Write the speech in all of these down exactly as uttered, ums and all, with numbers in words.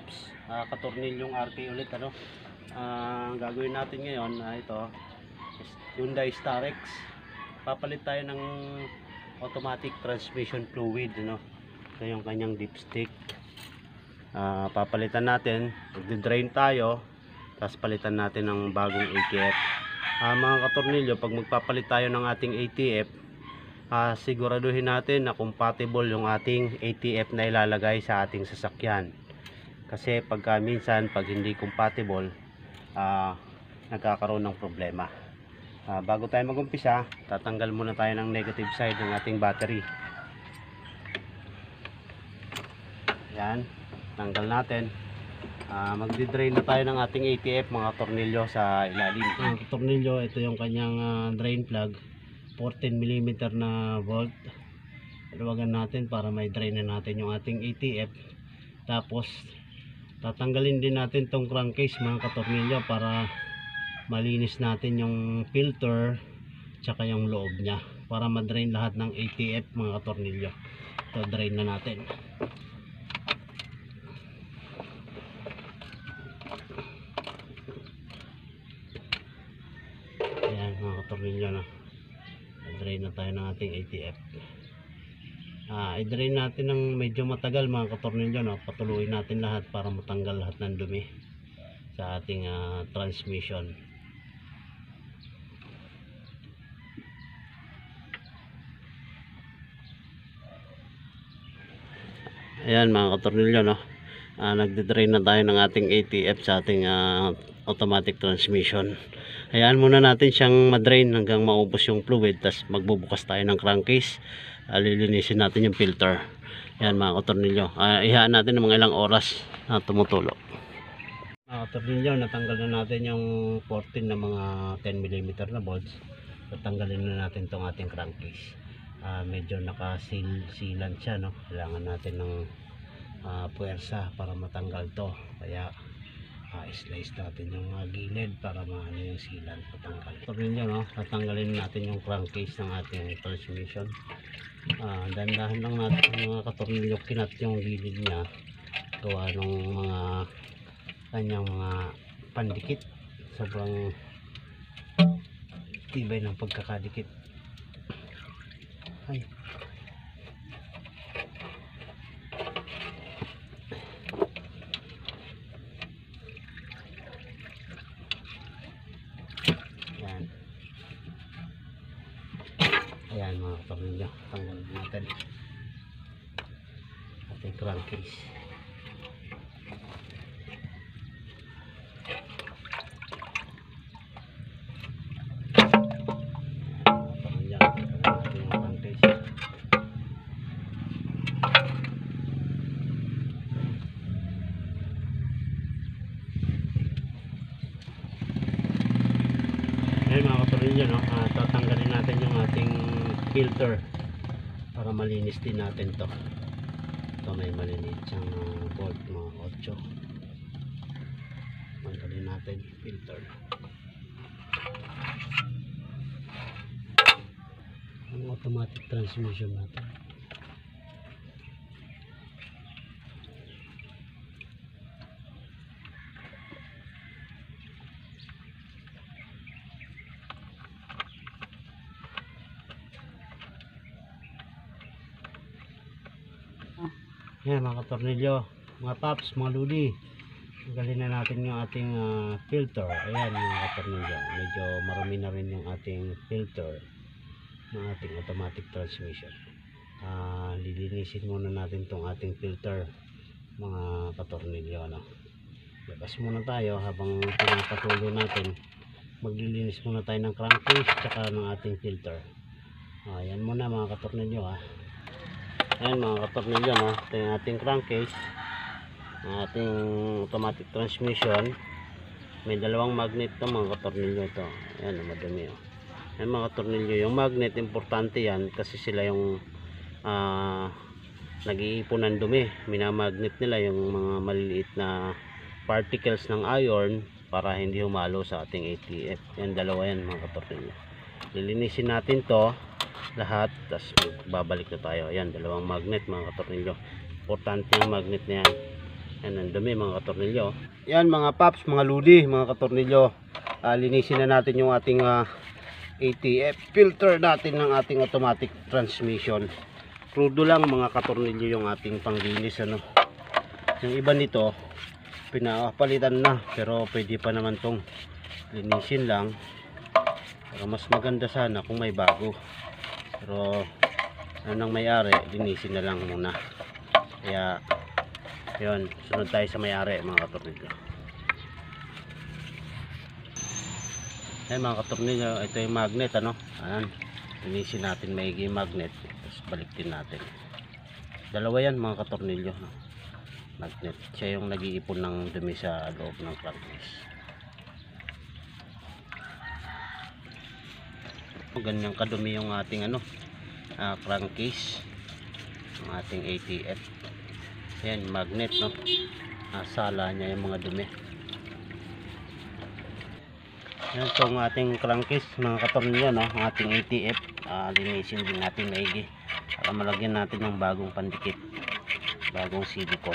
paps, uh, katornilyong R K ulit ano. Uh, ang gagawin natin ngayon ay uh, ito Hyundai Starex. Papalit tayo ng automatic transmission fluid ano. Ito yung kanyang dipstick. Uh, papalitan natin, magdi-drain tayo, tapos palitan natin ng bagong A T F. Uh, mga katornilyo, pag magpapalit tayo ng ating A T F, uh, siguraduhin natin na compatible yung ating A T F na ilalagay sa ating sasakyan. Kasi pagka minsan pag hindi compatible, uh, nagkakaroon ng problema. Uh, bago tayo mag-umpisa, tatanggal muna tayo ng negative side ng ating battery. Yan, tanggal natin. Uh, magdi-drain na tayo ng ating A T F mga tornilyo sa ilalim. Ang tornilyo, ito yung kanyang uh, drain plug, fourteen millimeter na volt. Luwagan natin para may drain na natin yung ating A T F. Tapos tatanggalin din natin tong crankcase mga katornilyo para malinis natin yung filter tsaka yung loob nya, para ma-drain lahat ng A T F mga katornilyo. Ito, drain na natin. Ayan mga katornilyo na, drain na tayo ng ating A T F. Ah, i-drain natin ng medyo matagal mga katornilyo, no? Patuloy natin lahat para matanggal lahat ng dumi sa ating uh, transmission. Ayan mga katornilyo, no? Ah, nagde-drain na tayo ng ating A T F sa ating uh, automatic transmission. Hayaan muna natin siyang ma-drain hanggang maubos yung fluid, tapos magbubukas tayo ng crankcase. Uh, lilinisin natin yung filter. Yan mga katornilyo, uh, ihaan natin ng mga ilang oras na tumutulo. Mga katornilyo, natanggal na natin yung fourteen na mga ten millimeter na bolts. Tatanggalin na natin tong ating crankcase. Uh, medyo naka-seal sealant siya, no? Kailangan natin ng uh, puwersa para matanggal to. Kaya uh, slice natin yung uh, gilid para maano yung sealant patanggal. Katornilyo, no? Tatanggalin natin yung crankcase ng ating transmission. Ah, dandahan lang natin mga katornilyo, kinat yung gilid niya gawa ng mga kanyang mga pandikit. Sobrang tibay ng pagkakadikit. Ay. Yan. Ayan mga katornilyo, tanggalin natin ating crankcase. Katornilyo, tanggalin natin yung crankcase. Ayan mga katornilyo, no? Uh, tatanggalin natin yung ating filter para malinis din natin to. Ito may maliliit siyang uh, bolt, mga eight. Tanggalin natin yung filter. Ang automatic transmission natin. Yan mga katornilyo, mga paps, mga ludi, tanggalin na natin yung ating uh, filter. Ayan mga katornilyo, medyo marumi na rin yung ating filter ng ating automatic transmission. Uh, lilinisin muna natin tong ating filter mga katornilyo, no? Labas muna tayo habang pinapatuloy natin. Maglilinis muna tayo ng crankcase tsaka ng ating filter. Ayan muna mga katornilyo, ha. Ayan mga katornilyo, no? Ito yung ating crankcase, ang ating automatic transmission. May dalawang magnet to mga katornilyo ito. Ayan, madumi, oh. Ayan mga katornilyo, yung magnet importante yan kasi sila yung uh, nag-iipon ng dumi. Minamagnet nila yung mga maliliit na particles ng iron para hindi humalo sa ating A T F. Yan, dalawa yan mga katornilyo. Lilinisin natin to lahat, tapos babalik na tayo. Ayan, dalawang magnet mga katornilyo. Importante yung magnet na yan. Yan ang dumi mga katornilyo. Yan mga paps, mga ludi, mga katornilyo. Uh, linisin na natin yung ating uh, A T F filter natin ng ating automatic transmission. Crudo lang mga katornilyo yung ating panglinis ano. Yung iba nito pinapalitan na, pero pwede pa naman tong linisin lang. Pero mas maganda sana kung may bago. Pero ano nang may-ari, linisin na lang muna. Kaya yun, sunod tayo sa may-ari mga katornilyo. Ayan mga katornilyo, ito yung magnet ano. Ayan, linisin natin maigi yung magnet. Tapos baliktin natin. Dalawa yan mga katornilyo no? Magnet, siya yung nag-iipon ng dumi sa loob ng crankcase. Ganyan kadumi yung ating ano uh, crankcase, ang ating A T F. Ayan, magnet no, nasala niya yung mga dumi. Yan itong ating crankcase mga katornilyo no, ang ating A T F. uh, linisin din natin maigi para malagyan natin ng bagong pandikit, bagong silicone.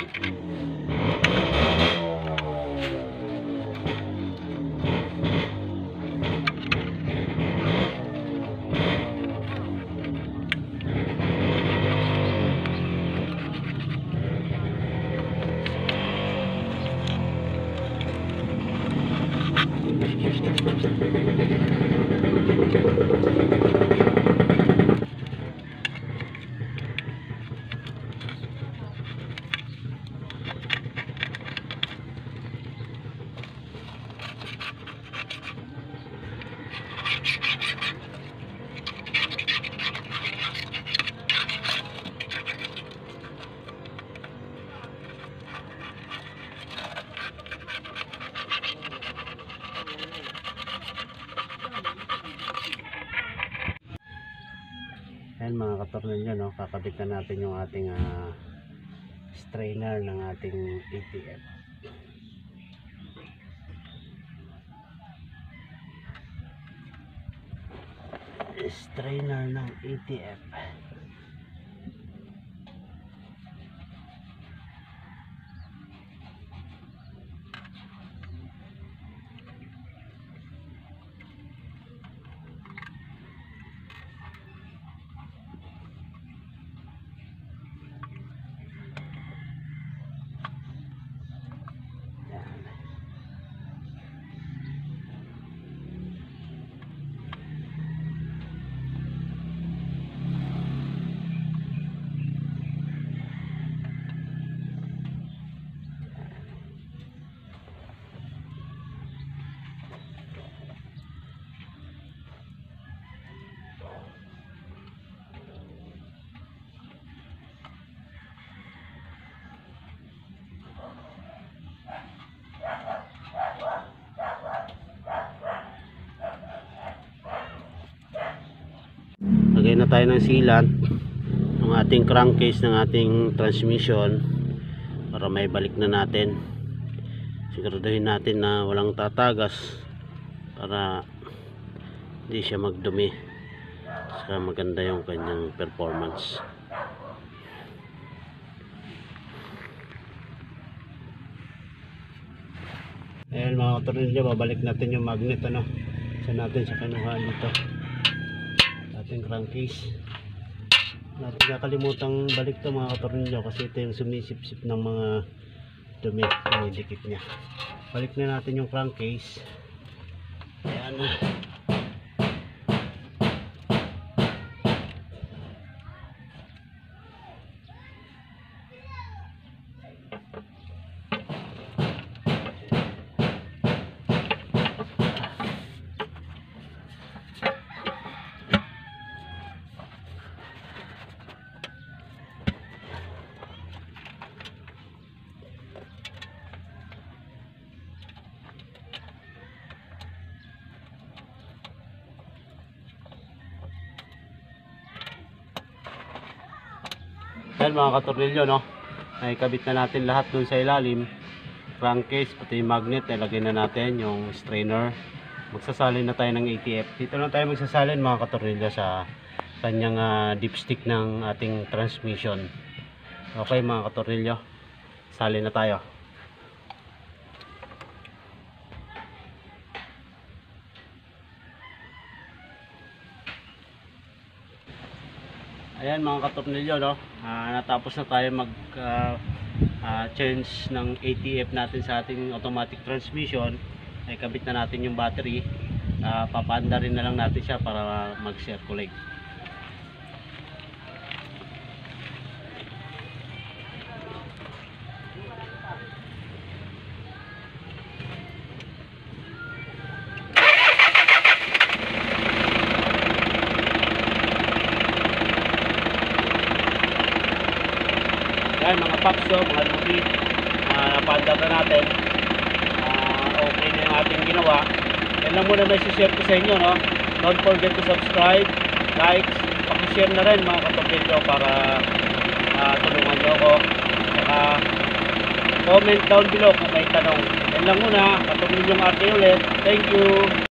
Ayan mga katornilyo no, kakabit na natin yung ating uh, strainer ng ating A T F. Strainer ng A T F. Lagay na tayo ng sealant ng ating crankcase ng ating transmission para may balik na natin. Siguraduhin natin na walang tatagas para hindi siya magdumi, saka maganda yung kanyang performance. Ayan mga katornilyo, babalik natin yung magnet ano, sa natin sa kinuhaan dito ating crankcase. Natin nakalimutang balik to mga katornilyo kasi ito yung sumisip-sip ng mga dumi, yung dikit niya. Balik na natin yung crankcase. Ayan na. Ayan mga katornilyo no, ay kabit na natin lahat dun sa ilalim, crankcase pati yung magnet, ilagay na natin yung strainer. Magsasalin na tayo ng A T F. Dito na tayo magsasalin mga katornilyo sa kanyang uh, dipstick ng ating transmission. Okay mga katornilyo, salin na tayo. Ayan mga katornilyo, no? Ah, natapos na tayo mag ah, ah, change ng A T F natin sa ating automatic transmission. Ay kabit na natin yung battery. Ah, papaanda rin na lang natin siya para mag-circulate. Ayan mga paps, so, mga lubi, uh, napaanda na natin. Uh, okay na yung ating ginawa. Yan lang muna may share ko sa inyo, no? Don't forget to subscribe, like, pakishare na rin mga kapatid para uh, tulungan nyo ako. Saka comment down below kung may tanong. Yan lang muna, katulong yung arte ulit. Thank you!